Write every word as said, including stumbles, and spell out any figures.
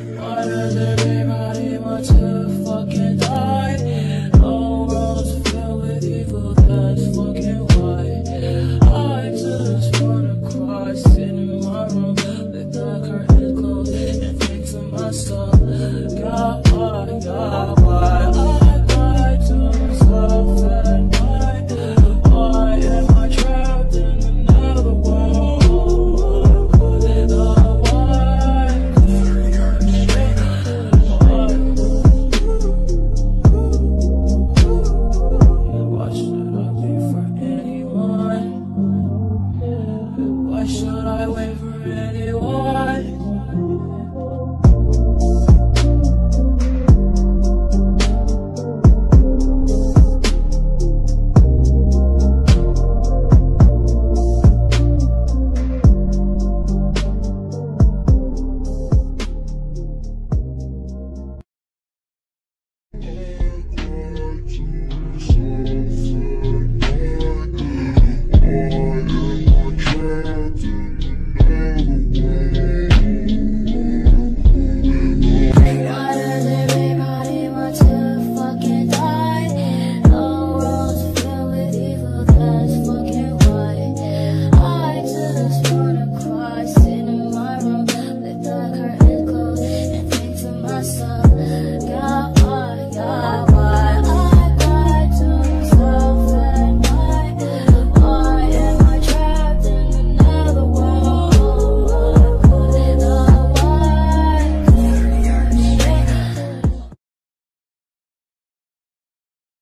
Why does everybody want to fucking die? The world's filled with evil, that's fucking why. I just wanna cry, sit in my room with the curtains closed and think to myself,